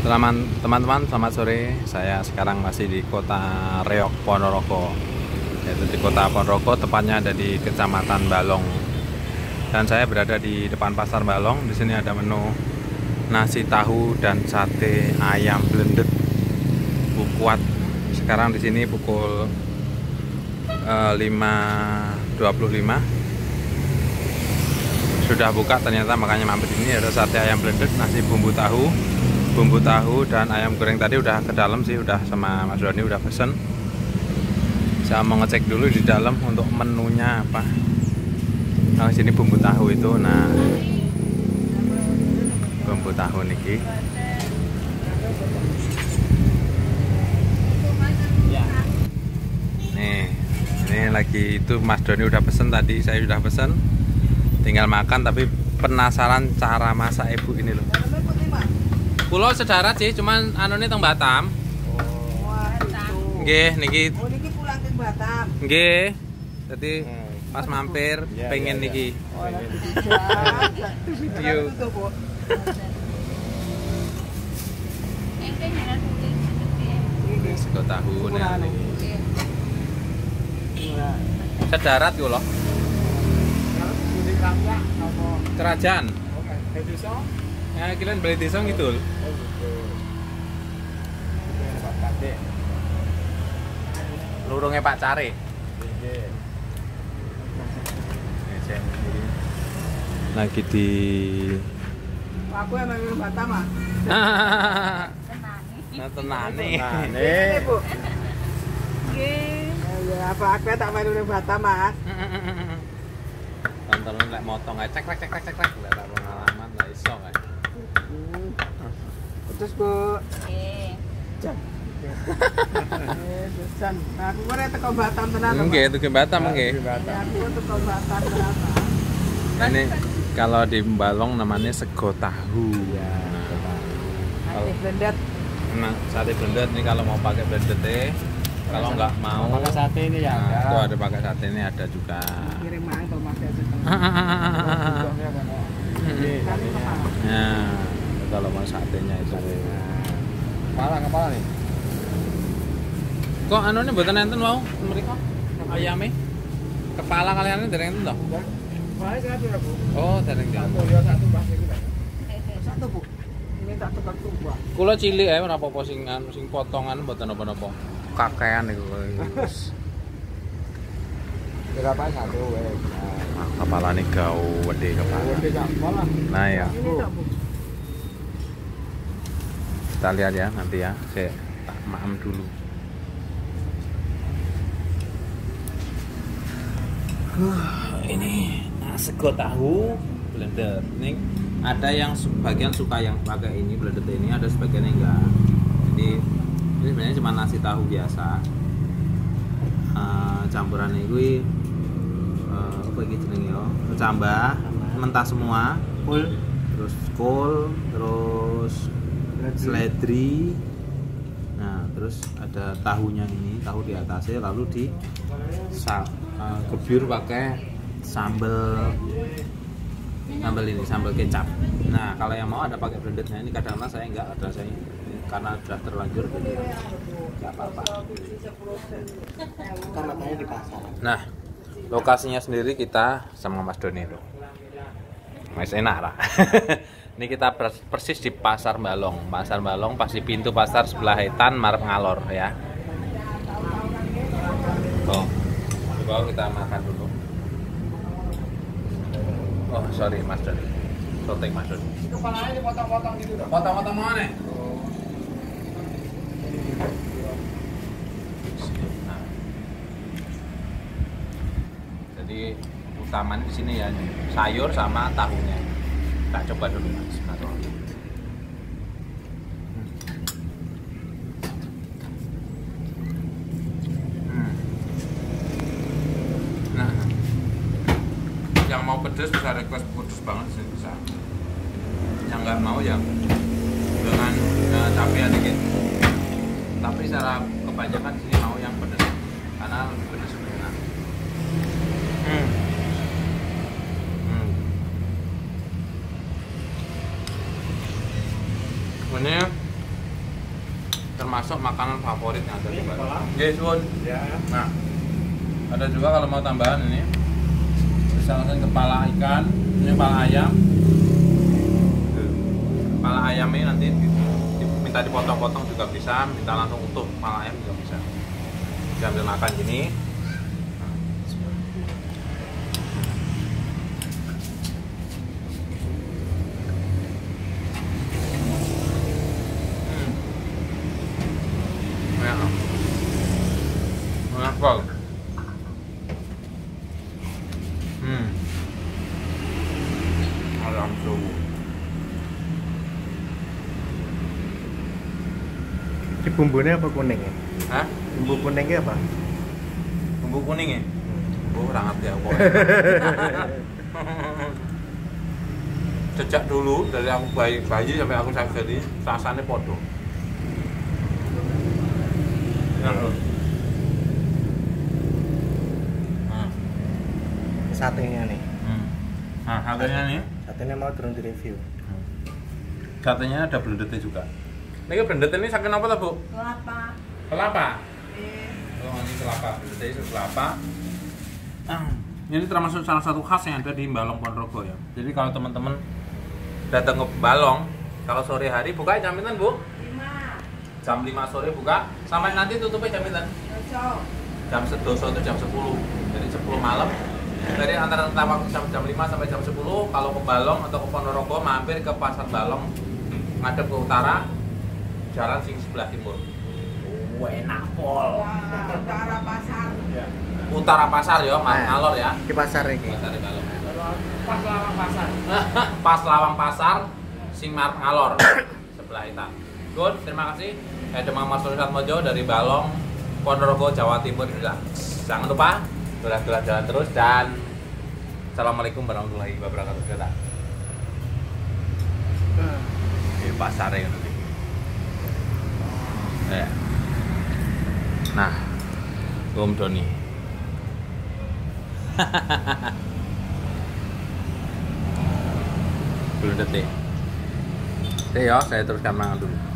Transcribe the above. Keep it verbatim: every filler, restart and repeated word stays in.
Teman-teman, selamat sore. Saya sekarang masih di Kota Reog, Ponorogo. Yaitu di Kota Ponorogo, tepatnya ada di Kecamatan Balong. Dan saya berada di depan Pasar Balong. Di sini ada menu nasi tahu dan sate ayam blended bukuat. Sekarang di sini pukul uh, lima dua puluh lima. Sudah buka ternyata, makanya mampir ini. Ada sate ayam blended, nasi bumbu tahu, bumbu tahu dan ayam goreng tadi udah ke dalam sih, udah sama Mas Doni udah pesen. Saya mau ngecek dulu di dalam untuk menunya apa. Nah, sini bumbu tahu itu, nah bumbu tahu niki. Nih, ini lagi itu Mas Doni udah pesen tadi, saya sudah pesen. Tinggal makan, tapi penasaran cara masak ibu ini loh. Pulau sedarat sih, cuman anu ini teng Batam. Nggih, niki. Oh, niki pulang ke Batam. Nggih. Jadi pas mampir ya, pengen ya, niki. Oh, Video. Ini sego tahu nah niki. Sedarat yo loh. Kerajaan. Ya, kalian beli desa gitu. Lurungnya Pak Cari. Lagi di Aku yang main Batam, ah. Nah, tenane. Ini, Bu. Nggih. Ya, apa aku tak main di Batam, Mas. Tonton lek motong ae cek cek cek cek cek lek tak pengalaman lah iso kae. Terus, Bu. Nggih. Jan. Eh, Jan. Nah, aku ora teko Batam tenan. Nggih, tuku Batam nggih. Aku teko Batam tenan. Ini kalau di Balong namanya sego tahu. Ya, Nanti blended. Nah, sate blended nih kalau mau pakai blended deh. Kalau nggak mau pakai sate ini ya. nah, itu ada pakai sate ini ada juga. Kirim mang to Mas ya. Nah, kalau mau satenya itu. Kepala kepala nih. Kok anu nih mboten enten mau mereka ayame? Kepala kalian ini dereng enten toh? Baik satu ya, Bu. Oh, dereng Satu enten. ya satu Mas iki. Satu, Bu. Ini tak tukar tumbah. Kula cilik ae ora apa-apa sing anu sing potongan mboten napa-napa. Kakean niku. Berapa satu wes. Nah, kepalane gau gede kepala. Gede kepala. Nah ya, Ini tak, Bu. kita lihat ya nanti ya. Saya tak maam dulu. Huh, ini nah, sego tahu blended. Ini ada yang sebagian suka yang pakai ini blended ini, ada sebagian yang enggak. Jadi ini sebenarnya cuma nasi tahu biasa. Uh, campuran ini uh, apa gitu nih yo, kecambah mentah semua, full, terus kol, terus seledri. Nah, terus ada tahunya ini, tahu di atasnya, lalu di sa, uh, gebur pakai sambal sambal ini, sambal kecap. Nah, kalau yang mau ada pakai blendednya ini, kadang-kadang saya enggak ada, saya karena sudah terlanjur jadi enggak apa-apa. Kan matanya di pasar. Nah, lokasinya sendiri kita sama Mas Doni loh. Mas enak lah. Ini kita persis di Pasar Balong. Pasar Balong pas di pintu pasar sebelah Etan Marep Ngalor ya. Oh, coba kita makan dulu. Oh, sorry Mas Doni. Sotek Mas Doni. Kepalanya dipotong-potong gitu dong. Potong-potong mana? Nah. Jadi utamanya di sini ya sayur sama tahunya. Tak coba dulu Mas. Hmm. Nah, yang mau pedas bisa request pedas banget sih bisa. Yang nggak mau ya dengan uh, cabai dikit. Tapi secara kebanyakan sini mau yang pedas karena pedas enak. Hmm. Hmm. Ini termasuk makanan favorit yang ada di Bali. Oke, suwun. Ya. Nah, ada juga kalau mau tambahan ini, misalkan kepala ikan, ini kepala ayam. Kepala ayam ini nanti di, di, minta dipotong-potong juga bisa, minta langsung utuh kepala ayam juga bisa. Diambil makan gini. Enak. Hmm. Ayam suwu. Ini bumbunya apa kuning ya? Hah? Bumbu kuningnya apa? Bumbu kuning ya? Oh, ora ngerti aku. Sejak dulu dari aku bayi bayi sampai aku saat jadi rasanya podo. Enak loh. Satenya nih. Hmm. Nah, satenya nih. Satenya mau turun di review. Satenya ada blendetnya juga. Ini blendet ini saking apa tuh, Bu? Kelapa. Kelapa. Eh, Oh, ini kelapa. Blendetnya itu kelapa. Ah, ini termasuk salah satu khas yang ada di Balong Ponorogo ya. Jadi kalau teman-teman datang ke Balong, kalau sore hari buka jam pinten, Bu? lima. Jam lima sore buka, sampai nanti tutupnya jam pinten? Besok. Jam sedoso itu jam sepuluh. Jadi sepuluh malam. Dari antara rentang waktu jam, jam lima sampai jam sepuluh, kalau ke Balong atau ke Ponorogo mampir ke Pasar Balong ngadep ke utara, jalan sing sebelah timur. Oh, enak pol. Wah, utara pasar. Utara pasar ya, Mas Nah. Ngalor ya. Di pasar ini. Pasar di Balong. Pas lawang pasar. Pas lawang pasar, sing Mar Ngalor sebelah itu. Good, terima kasih. Saya Demang Mas Mojo dari Balong, Ponorogo, Jawa Timur. Jangan lupa dolan-dolan jalan terus dan assalamualaikum warahmatullahi wabarakatuh. Kita di pasarnya nanti. Ya. Nah, Om Doni. Belum detik. Oke ya, saya teruskan mangan dulu.